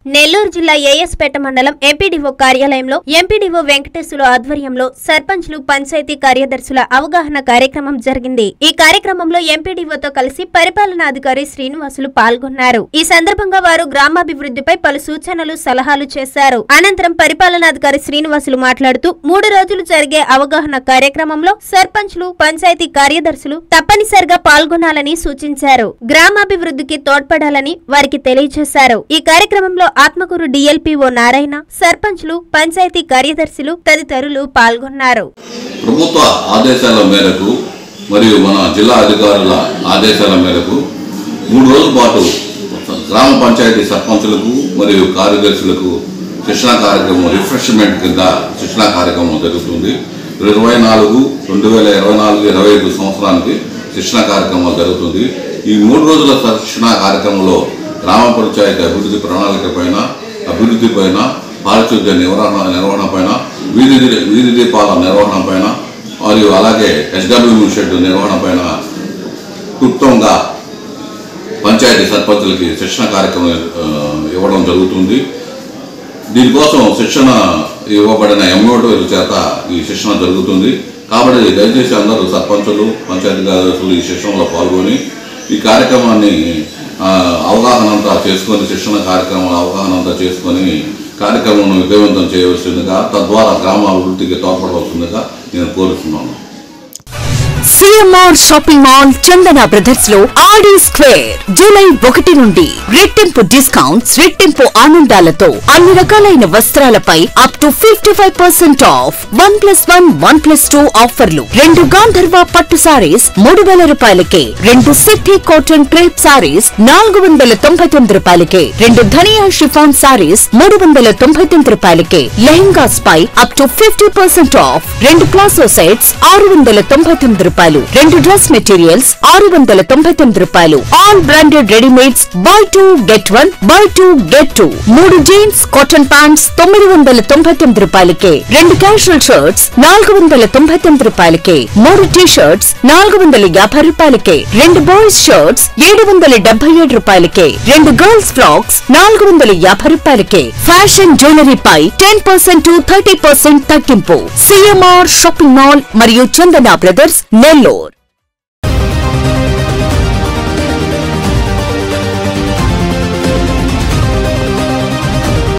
నెల్లూరు జిల్లా ఏఎస్పేట మండలం ఎంపీడీఓ కార్యాలయంలో ఎంపీడీఓ వెంకటేశ్వర ఆధ్వర్యంలో సర్పంచ్లు పంచాయతీ కార్యదర్శుల అవగాహన కార్యక్రమం జరిగింది. ఈ కార్యక్రమంలో ఎంపీడీఓతో కలిసి పరిపాలనాధికారి శ్రీనివాసులు పాల్గొన్నారు. ఈ సందర్భంగా వారు గ్రామాభివృద్ధిపై పలు సూచనలు, సలహాలు చేశారు. అనంతరం పరిపాలనాధికారి శ్రీనివాసులు మాట్లాడుతూ 3 రోజులు జరిగే అవగాహన కార్యక్రమంలో సర్పంచ్లు, పంచాయతీ కార్యదర్శులు తప్పనిసరిగా పాల్గొనాలని సూచించారు. గ్రామాభివృద్ధికి తోడ్పడాలని వారికి తెలియజేశారు. ఈ కార్యక్రమంలో ఆత్మకూరు డిఎల్పీఓ నారాయణ, సర్పంచ్లు, పంచాయతీ కార్యదర్శులు తదితరులు పాల్గొన్నారు. ప్రభుత్వ ఆదేశాల మేరకు మరియు మన జిల్లా అధికారుల ఆదేశాల మేరకు 3 రోజుల పాటు గ్రామ పంచాయతీ సర్పంచులకు మరియు కార్యదర్శులకు శిక్షణా కార్యక్రమం, రిఫ్రెష్మెంట్ కింద శిక్షణా కార్యక్రమం జరుగుతుంది. 2024-25 సంవత్సరానికి శిక్షణా కార్యక్రమం జరుగుతుంది. ఈ 3 రోజుల శిక్షణా కార్యక్రమంలో గ్రామ పంచాయతీ అభివృద్ధి ప్రణాళిక పైన, అభివృద్ధి పైన, పారిశుద్ధ్య నిర్వహణ పైన, వీధి దీపాల నిర్వహణ పైన మరియు అలాగే ఎస్డబ్ల్యూ షెడ్ నిర్వహణ పైన క్లుప్తంగా పంచాయతీ సర్పంచులకి శిక్షణ కార్యక్రమం ఇవ్వడం జరుగుతుంది. దీనికోసం శిక్షణ ఇవ్వబడిన ఎంఓల చేత ఈ శిక్షణ జరుగుతుంది. కాబట్టి దయచేసి అందరూ సర్పంచులు, పంచాయతీ కార్యదర్శులు ఈ శిక్షణలో పాల్గొని ఈ కార్యక్రమాన్ని అవగాహన అంతా చేసుకొని, శిక్షణ కార్యక్రమాల అవగాహన అంతా చేసుకొని కార్యక్రమం విజయవంతం చేయవలసిందిగా, తద్వారా గ్రామ అభివృద్ధికి తోడ్పడవలసిందిగా నేను కోరుతున్నాను. CMR shopping mall Chandana brothers లో ఆడి స్క్వేర్ జూలై 1 నుండి రెట్టింపు డిస్కౌంట్స్, రెట్టింపు ఆనందాలతో అన్ని రకాలైన వస్త్రాలపై అప్ టు 55% ఆఫ్. 1+1, 1+2 ఆఫర్లు. 2 గాంధర్వ పట్టు సారీస్ 3000 రూపాయలకే, 2 సిద్ధి కాటన్ క్రేప్ సారీస్ 499 రూపాయలకే, 2 ధనియా షిఫాన్ సారీస్ 399 రూపాయలకే, లెహంగాస్ పై up to 50% off. 2 palazzo sets 699 రూపాయలు, 2 డ్రెస్ మెటీరియల్స్ 699 రూపాయలు. All branded readymades buy 2 get 1, buy 2 get 2. 3 jeans cotton pants 999 రూపాయలకే, 2 క్యాజువల్ షర్ట్స్ 499 రూపాయలకే, 3 టీ షర్ట్స్ 450 రూపాయలకే, 2 బాయ్స్ షర్ట్స్ 777 రూపాయలకే, 2 గర్ల్స్ ఫ్రాక్స్ 450 రూపాయలకే. ఫ్యాషన్ జ్యువెలరీ పై 10% to 30% తగ్గింపు. సిఎంఆర్ షాపింగ్ మాల్ మరియు చందన brothers Nellore.